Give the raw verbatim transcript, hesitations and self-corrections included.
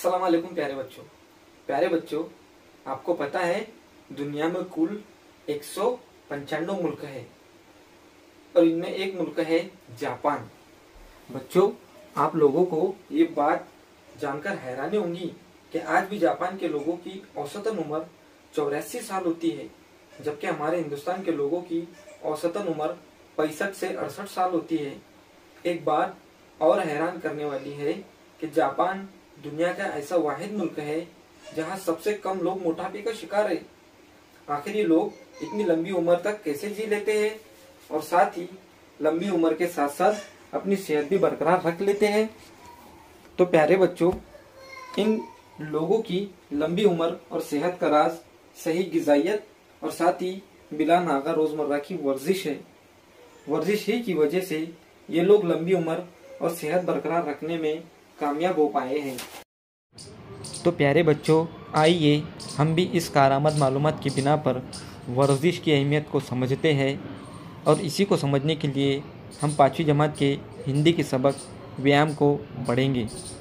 अस्सलाम वालेकुम प्यारे बच्चों। प्यारे बच्चों, आपको पता है दुनिया में कुल एक सौ पंचानवे मुल्क है और इनमें एक मुल्क है जापान। बच्चों, आप लोगों को ये बात जानकर हैरानी होगी कि आज भी जापान के लोगों की औसतन उम्र चौरासी साल होती है, जबकि हमारे हिंदुस्तान के लोगों की औसतन उम्र पैंसठ से अड़सठ साल होती है। एक बात और हैरान करने वाली है कि जापान दुनिया का ऐसा वाहिद मुल्क है जहां सबसे कम लोग मोटापे का शिकार है। आखिर ये लोग इतनी लंबी उम्र तक कैसे जी लेते हैं और साथ ही लंबी उम्र के साथ साथ अपनी सेहत भी बरकरार रख लेते हैं। तो प्यारे बच्चों, इन लोगों की लंबी उम्र और सेहत का राज सही ग़िज़ाइयत और साथ ही बिला नागा रोजमर्रा की वर्जिश है। वर्जिश ही की वजह से ये लोग लंबी उम्र और सेहत बरकरार रखने में कामयाब हो पाए हैं। तो प्यारे बच्चों, आइए हम भी इस कारआमद मालूमात की बिना पर वर्जिश की अहमियत को समझते हैं और इसी को समझने के लिए हम पाँचवीं जमात के हिंदी के सबक व्यायाम को पढ़ेंगे।